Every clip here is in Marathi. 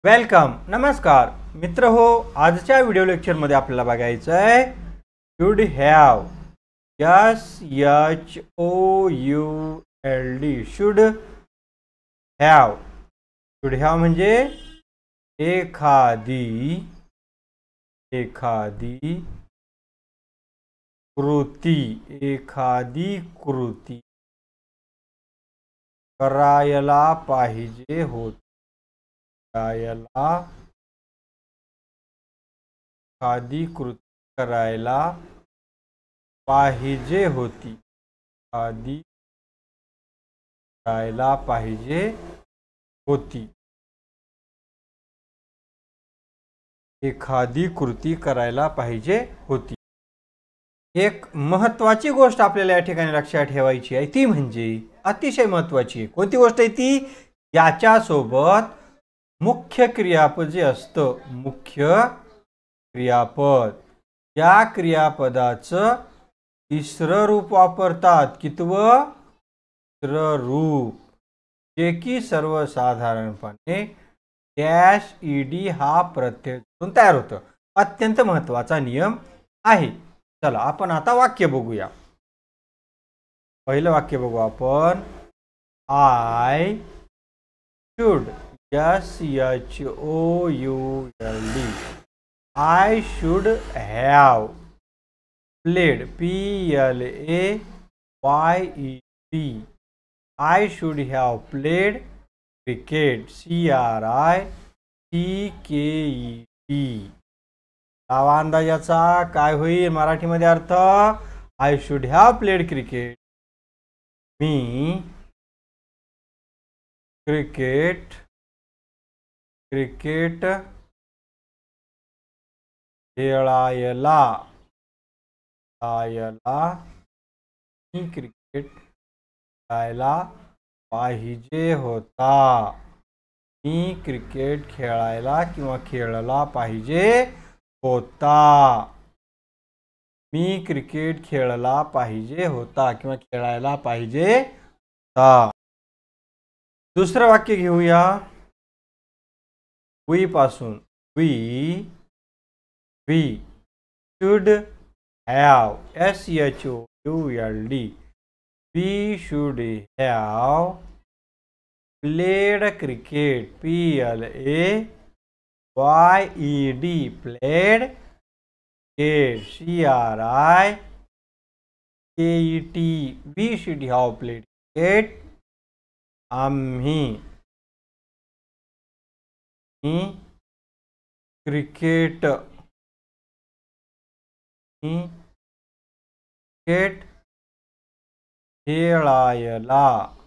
वेलकम नमस्कार मित्र हो. आजच्या व्हिडिओ लेक्चरमध्ये आपल्याला बघायचं आहे should have SHOULD should have. Should have म्हणजे एखादी कृती करायला पाहिजे होती. एखादी कृती करायला पाहिजे होती. एखादी कृती करायला पाहिजे होती. एक महत्त्वाची गोष्ट आपल्याला या ठिकाणी लक्षात ठेवायची आहे, ती म्हणजे अतिशय महत्त्वाची आहे. कोणती गोष्ट आहे ती? याच्यासोबत मुख्य क्रियापद जे असतं, मुख्य क्रियापद, या क्रियापदाचं तिसरं रूप वापरतात. कितवं? तिसरं रूप, जे की सर्वसाधारणपणे डॅश ईडी हा प्रत्यय करून तयार होतं. अत्यंत महत्त्वाचा नियम आहे. चला आपण आता वाक्य बघूया. पहिलं वाक्य बघू आपण. I should SHOULD I should have played PLAYED I should have played cricket CRICKET. लावा अंदाजाचा काय होईल मराठीमध्ये अर्थ? I should have played cricket. मी क्रिकेट खेळायला पाहिजे होता. मी क्रिकेट खेळायला किंवा खेळला पाहिजे होता. मी क्रिकेट खेळला पाहिजे होता किंवा खेळायला पाहिजे होता. दुसरं वाक्य घेऊया. वी पासून. We should have SHOULD we should have played cricket PLAYED played CRICKET we should have played cricket. आम्ही क्रिकेट खेळायला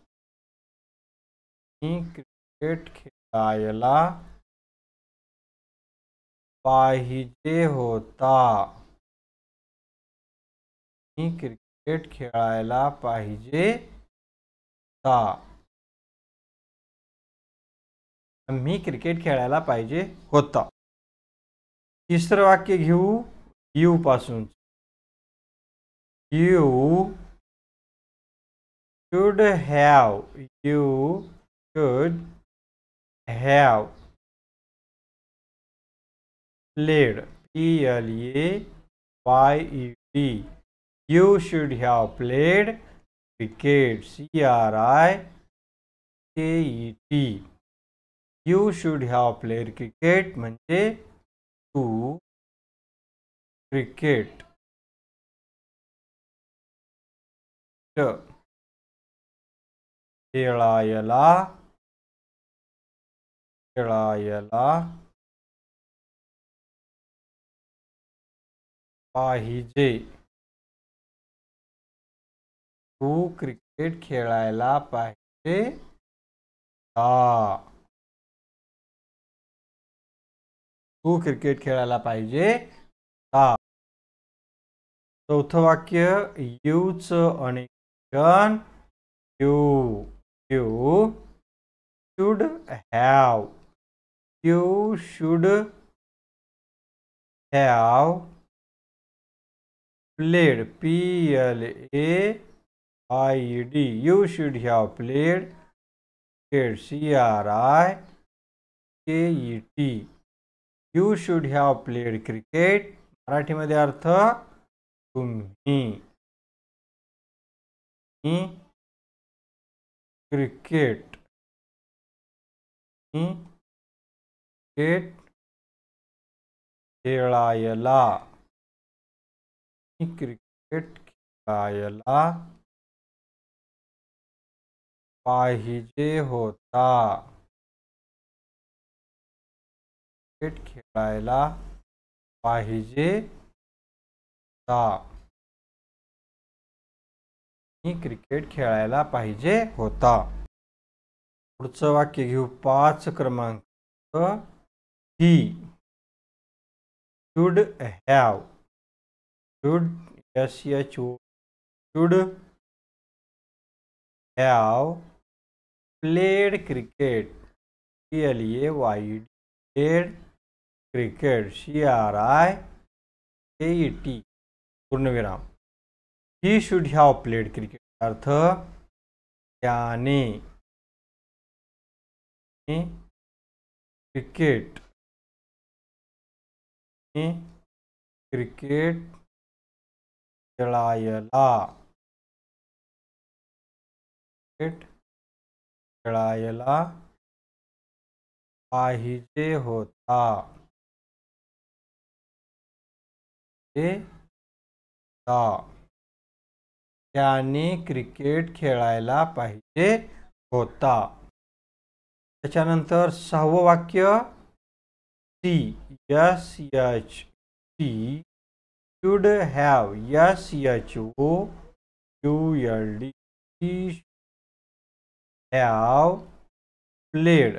पाहिजे होता. क्रिकेट खेळायला पाहिजे होता. आम्ही क्रिकेट खेळायला पाहिजे होता. तिसरं वाक्य घेऊ. यू पासून. You should have played PLAYED you should have played cricket CRICKET. You should have played cricket म्हणजे तू क्रिकेट खेळायला पाहिजे. तू क्रिकेट खेळायला पाहिजे. तू क्रिकेट खेळायला पाहिजे. चौथं वाक्य. यूचं अनेकवचन. You should have played PLAYED you should have played CRICKET KET. You should have played cricket. मराठीमध्ये अर्थ तुम्ही क्रिकेट खेळायला पाहिजे होता. क्रिकेट खेळायला पाहिजे होता. क्रिकेट खेळायला पाहिजे होता. पुढचं वाक्य घेऊ 5 क्रमांक. ही should have, should should have played cricket. played cricket. cricket. पूर्णविराम. He should have played cricket. अर्थ त्याने क्रिकेट खेळायला पाहिजे होता. त्याने क्रिकेट खेळायला पाहिजे होता. त्याच्यानंतर 6वं वाक्य. She should have should have played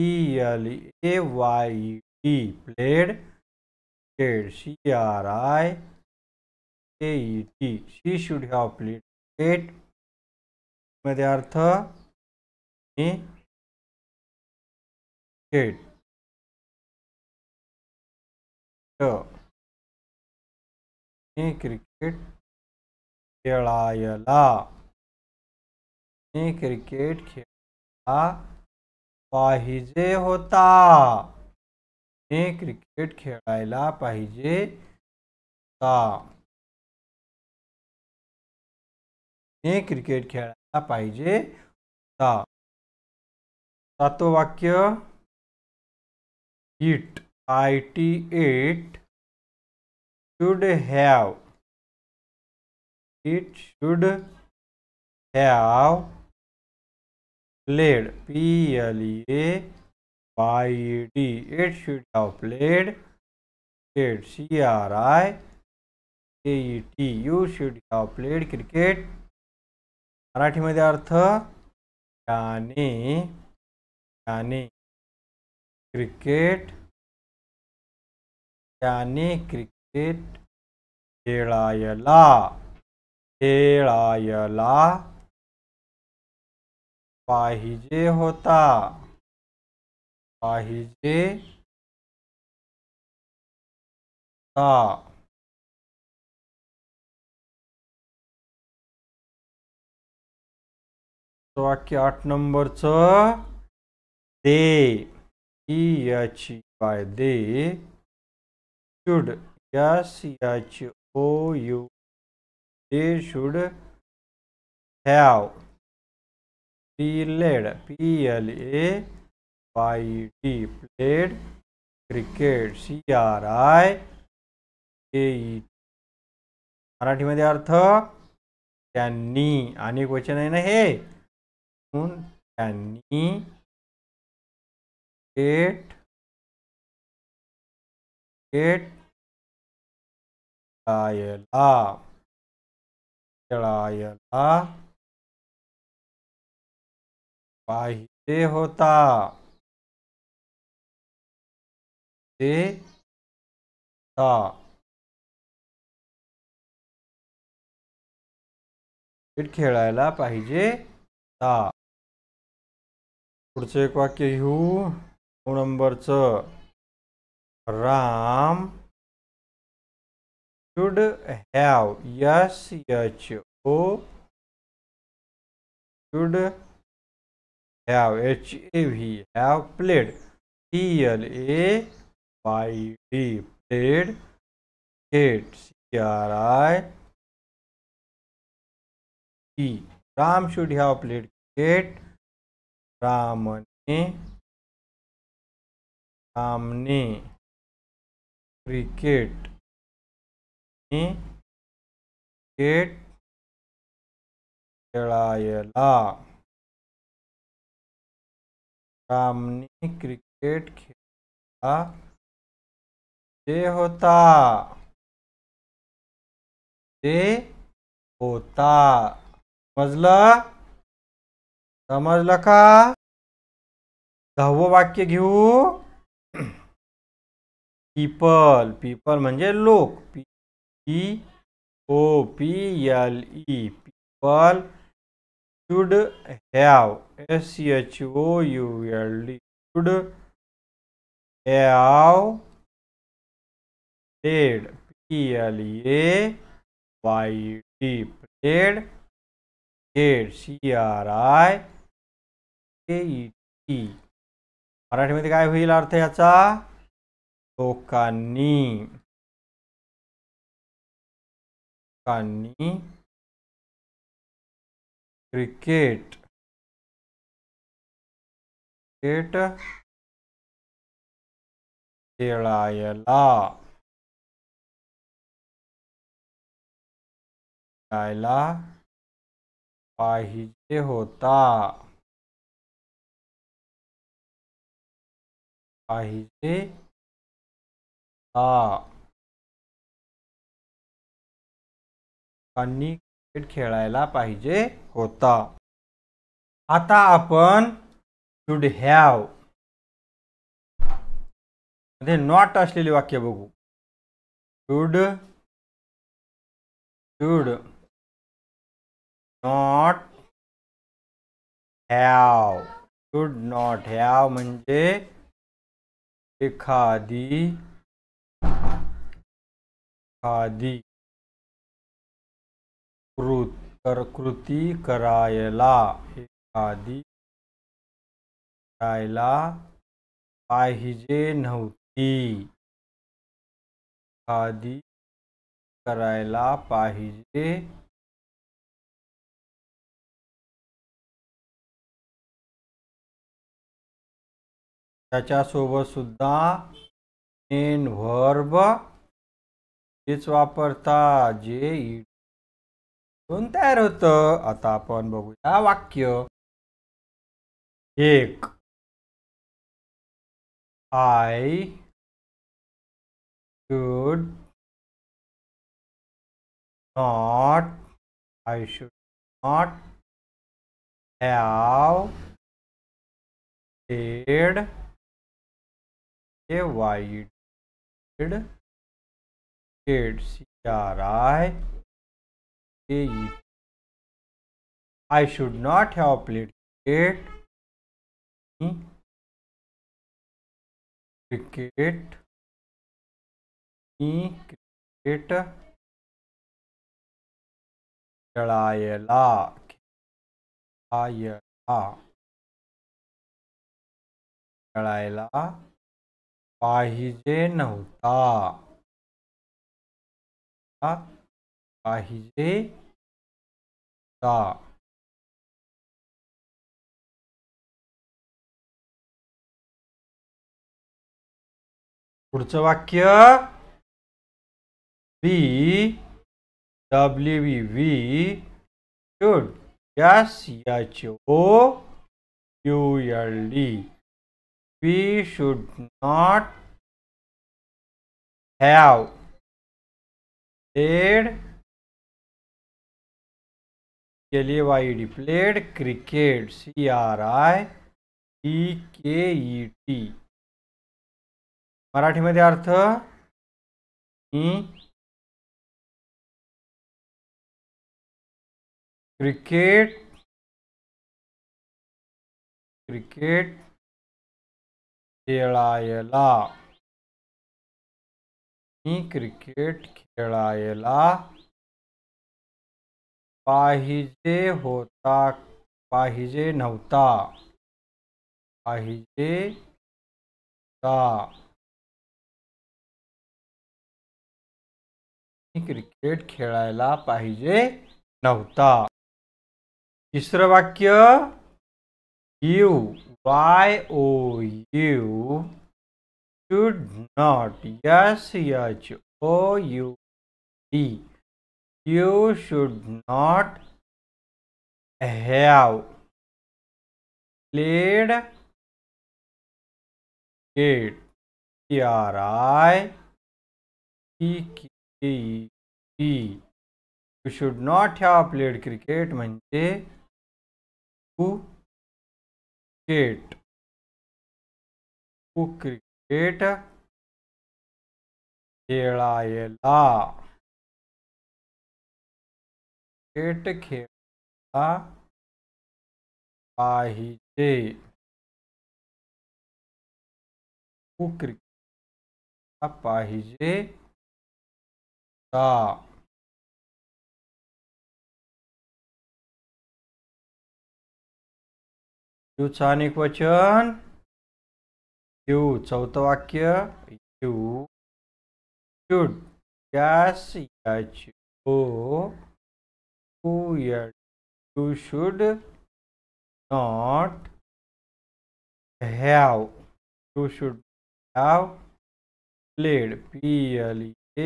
played cricket. she should have played cricket. मध्ये अर्थ क्रिकेट खेळायला पाहिजे होता. क्रिकेट खेळायला पाहिजे होता. क्रिकेट खेळायला पाहिजे होता. 7वं वाक्य. it should have played it should have played cricket. you should have played cricket. मराठीमध्ये अर्थ त्याने क्रिकेट खेळायला पाहिजे होता. वाक्य 8 नंबरचं. they should they should have played played cricket मराठीमध्ये अर्थ त्यांनी. अनेक वचन आहे ना हे. त्यांनी खेळायला पाहिजे होता. खेळायला पाहिजे होता. पुढचं एक वाक्य घेऊ 9 नंबरचं. Ram should have should have have played PLAYD played cricket. CRIT. Ram should have played cricket. रामने क्रिकेट खेळायला. रामने क्रिकेट खेळला ते होता. समजलं का? 10वं वाक्य घेऊ. पीपल म्हणजे लोक. POPLE people should have SHOULD should have played PLAYD played CRIKET. मराठीमध्ये काय होईल अर्थ याचा? लोकांनी क्रिकेट खेळायला पाहिजे होता. क्रिकेट खेळायला पाहिजे होता. आता आपण शुड हॅव मध्ये नॉट असलेले वाक्य बघू. शुड नॉट हॅव म्हणजे एखादी कृती करायला पाहिजे नव्हती. करायला पाहिजे त्याच्यासोबत सुद्धा मेन व्हर्ब हेच वापरता जे इथून तयार होतं. आता आपण बघूया वाक्य. 1 I should not have played CRIKET. I should not have played cricket खेळायला पाहिजे नव्हता. पुढचं वाक्य. we should we should not have played cricket CRIKET. मराठीमध्ये अर्थ. क्रिकेट खेळायला पाहिजे नव्हता. क्रिकेट खेळायला पाहिजे नव्हता. तिसरं वाक्य you YOU should not SHOULD you should not have played it CRICKET you should not have played cricket म्हणजे तू क्रिकेट खेळायला पाहिजे. तू क्रिकेट पाहिजे का. यूचं अनेक वचन यू. चौथं वाक्य you should you should not have played played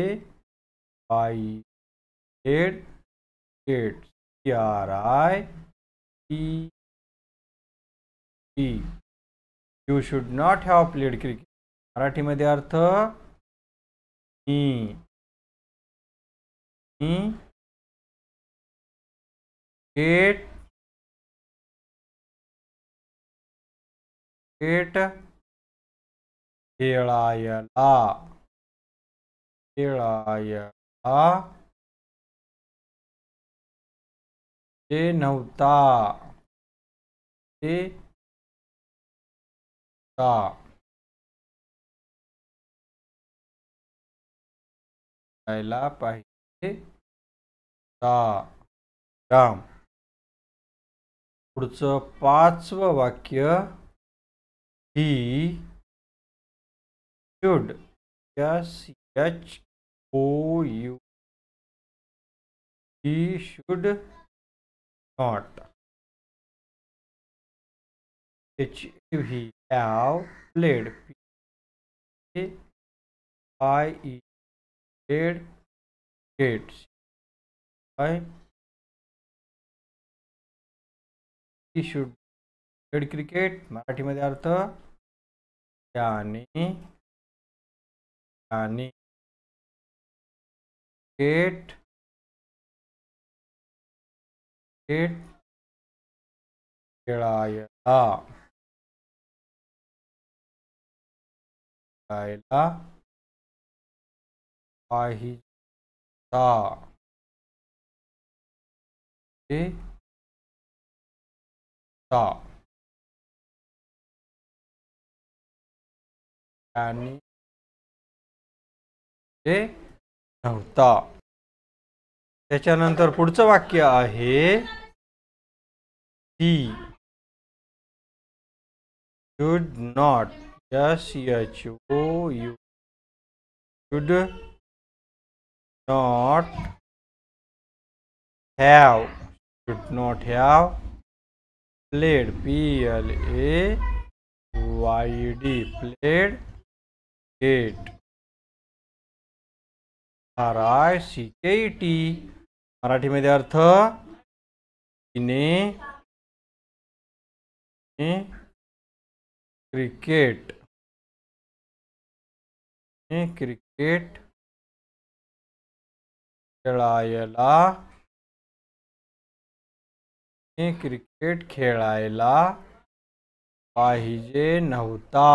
it CRICKET you should not have played cricket. मराठीमध्ये अर्थ क्रिकेट खेळायला ते नव्हता. खेळायला पाहिजे राम. पुढचं पाचवं वाक्य he should SHOU he should not he have played PIED he should played cricket. मराठीमध्ये अर्थ त्याने क्रिकेट खेळायला पाहिजे आणि ते नव्हता. त्याच्यानंतर पुढचं वाक्य आहे ही should not SHOU should not have played PLAYD played it RICKET. मराठीमध्ये अर्थ तिने क्रिकेट खेळायला पाहिजे नव्हता.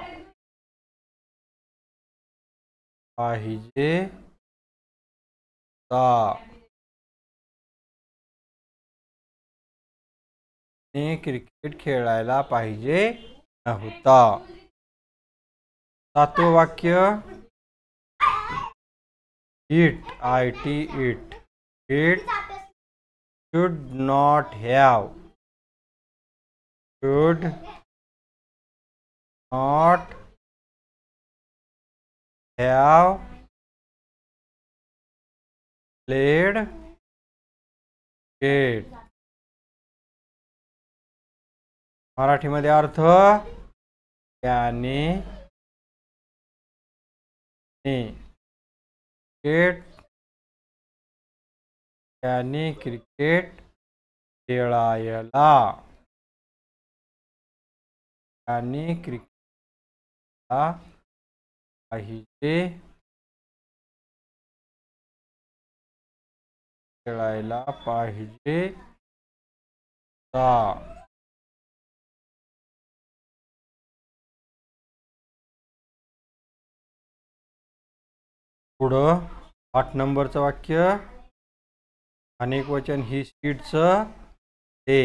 क्रिकेट खेळायला पाहिजे नव्हता. सातवं वाक्य it should not have have played cricket. मराठीमध्ये अर्थ त्याने क्रिकेट खेळायला पाहिजे पुढं 8 नंबरचं वाक्य अनेक वचन ही शीटचं ते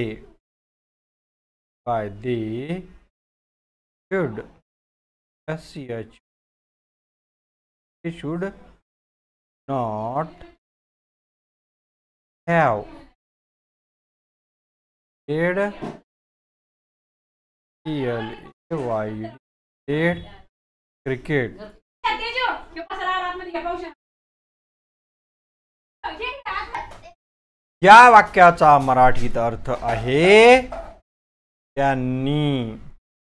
बाय they should sh they should not have played cricket. या वाक्याचा मराठीत अर्थ आहे त्यांनी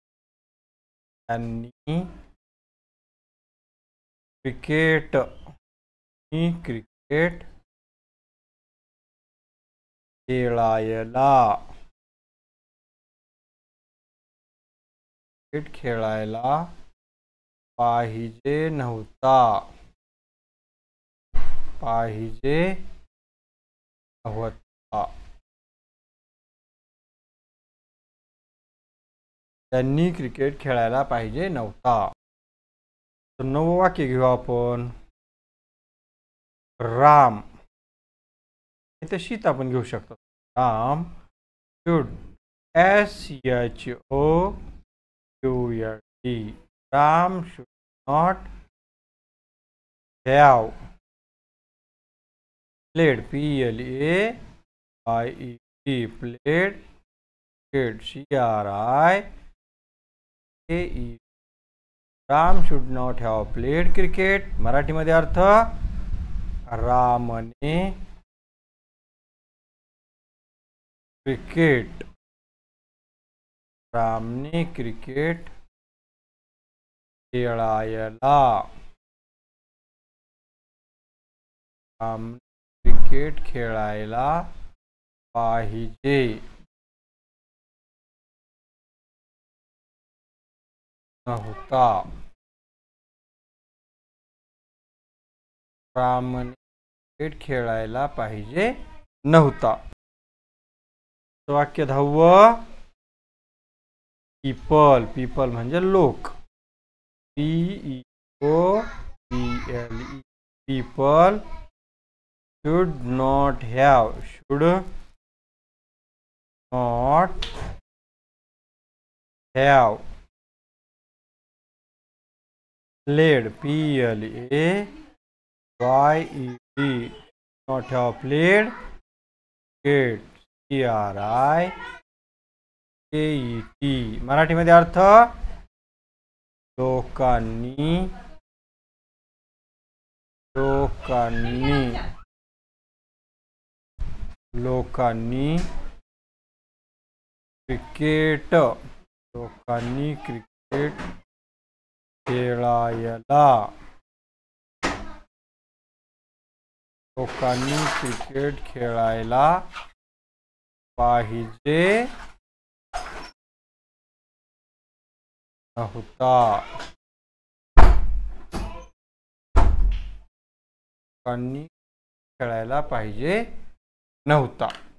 क्रिकेट खेळायला पाहिजे नव्हता त्यांनी क्रिकेट खेळायला पाहिजे नव्हता. तर नवं वाक्य घेऊ आपण. राम इथे शीत आपण घेऊ शकतो. Ram should should Ram should not have played played played cricket. Ram should not have played cricket. मराठीमध्ये अर्थ रामने क्रिकेट खेळायला पाहिजे नव्हता. रामने क्रिकेट खेळायला पाहिजे नव्हता. वाक्य 10 पीपल म्हणजे लोक. People should not have played not have played cricket. मराठीमध्ये अर्थ लोकांनी क्रिकेट खेळायला पाहिजे नव्हता. खेळायला पाहिजे नव्हता.